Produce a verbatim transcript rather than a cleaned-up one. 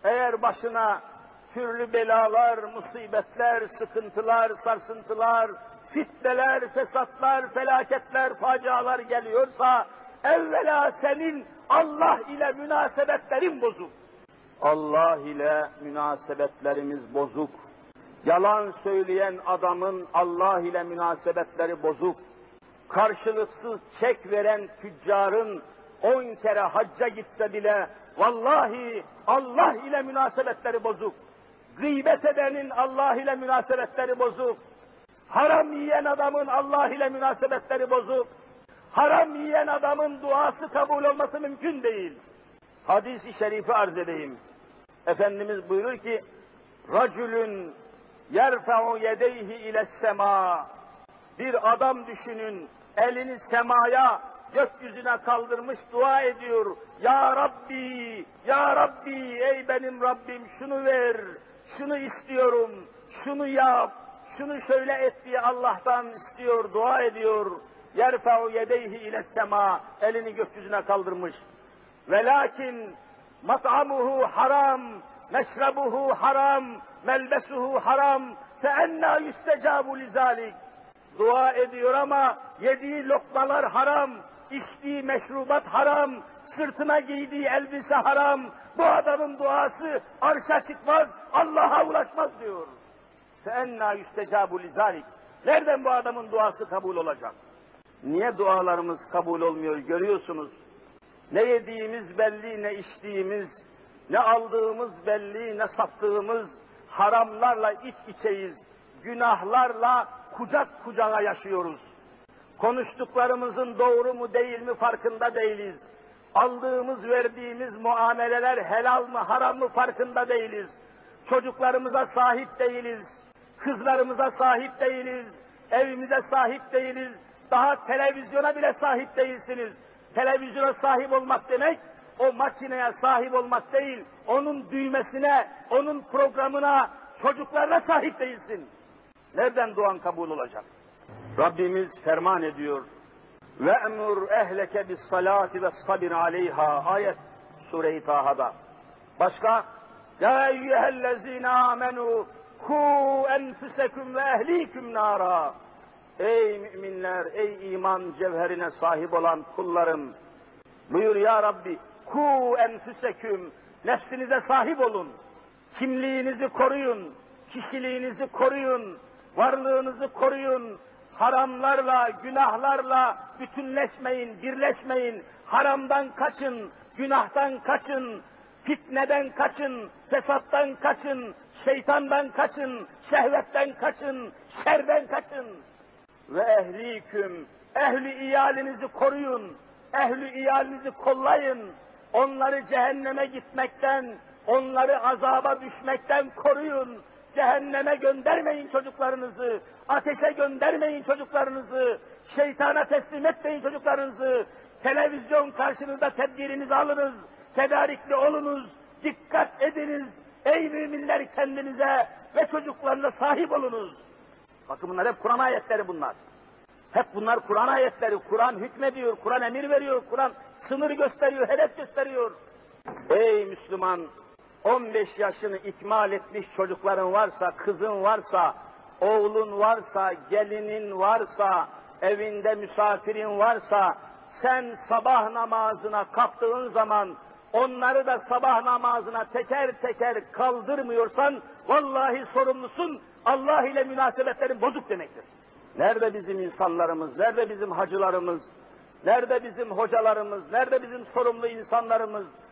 eğer başına türlü belalar, musibetler, sıkıntılar, sarsıntılar, fitneler, fesatlar, felaketler, facialar geliyorsa, evvela senin Allah ile münasebetlerin bozuk. Allah ile münasebetlerimiz bozuk. Yalan söyleyen adamın Allah ile münasebetleri bozuk. Karşılıksız çek veren tüccarın on kere hacca gitse bile vallahi Allah ile münasebetleri bozuk. Gıybet edenin Allah ile münasebetleri bozuk. Haram yiyen adamın Allah ile münasebetleri bozuk. Haram yiyen adamın duası kabul olması mümkün değil. Hadis-i şerifi arz edeyim. Efendimiz buyurur ki, "Racülün yerfe'u yedeyhi ile's-semâ." Bir adam düşünün, elini semaya, gökyüzüne kaldırmış dua ediyor. Ya Rabbi, Ya Rabbi, ey benim Rabbim şunu ver, şunu istiyorum, şunu yap, şunu şöyle et diye Allah'tan istiyor, dua ediyor. Yerfe'u yedeyhi ile's-semâ, elini gökyüzüne kaldırmış. Velakin mat'amuhu haram, meşrebuhu haram, melbesuhu haram, fe ennâ yüstecâbu lizâlik. Dua ediyor ama yediği lokmalar haram, içtiği meşrubat haram, sırtına giydiği elbise haram. Bu adamın duası arşa çıkmaz, Allah'a ulaşmaz diyor. فَاَنَّا يُسْتَجَابُ لِذَٰلِكِ. Nereden bu adamın duası kabul olacak? Niye dualarımız kabul olmuyor görüyorsunuz? Ne yediğimiz belli, ne içtiğimiz, ne aldığımız belli, ne sattığımız, haramlarla iç içeyiz, günahlarla kucak kucağa yaşıyoruz. Konuştuklarımızın doğru mu değil mi farkında değiliz. Aldığımız, verdiğimiz muameleler helal mı haram mı farkında değiliz. Çocuklarımıza sahip değiliz, kızlarımıza sahip değiliz, evimize sahip değiliz, daha televizyona bile sahip değilsiniz. Televizyona sahip olmak demek, o makineye sahip olmak değil, onun düğmesine, onun programına, çocuklarına sahip değilsin. Nereden duan kabul olacak? Rabbimiz ferman ediyor. وَاَمُرْ اَهْلَكَ بِالصَّلَاةِ وَالصَّبِرْ عَلَيْهَا. Ayet Sure-i Taha'da. Başka? يَا اَيُّهَا الَّذ۪ينَ آمَنُوا كُوا اَنْفُسَكُمْ وَاَهْل۪يكُمْ نَارًا. Ey müminler, ey iman cevherine sahip olan kullarım, buyur ya Rabbi, ku enfüseküm, nefsinize sahip olun, kimliğinizi koruyun, kişiliğinizi koruyun, varlığınızı koruyun, haramlarla, günahlarla bütünleşmeyin, birleşmeyin, haramdan kaçın, günahtan kaçın, fitneden kaçın, fesattan kaçın, şeytandan kaçın, şehvetten kaçın, şerden kaçın. Ve ehliküm, ehli iyalinizi koruyun, ehli iyalinizi kollayın, onları cehenneme gitmekten, onları azaba düşmekten koruyun, cehenneme göndermeyin çocuklarınızı, ateşe göndermeyin çocuklarınızı, şeytana teslim etmeyin çocuklarınızı, televizyon karşınızda tedbirinizi alınız, tedarikli olunuz, dikkat ediniz, ey müminler kendinize ve çocuklarına sahip olunuz. Bakın bunlar hep Kur'an ayetleri bunlar. Hep bunlar Kur'an ayetleri. Kur'an hükmediyor, Kur'an emir veriyor, Kur'an sınır gösteriyor, hedef gösteriyor. Ey Müslüman, on beş yaşını ikmal etmiş çocukların varsa, kızın varsa, oğlun varsa, gelinin varsa, evinde misafirin varsa, sen sabah namazına kalktığın zaman, onları da sabah namazına teker teker kaldırmıyorsan, vallahi sorumlusun, Allah ile münasebetlerin bozuk demektir. Nerede bizim insanlarımız, nerede bizim hacılarımız, nerede bizim hocalarımız, nerede bizim sorumlu insanlarımız,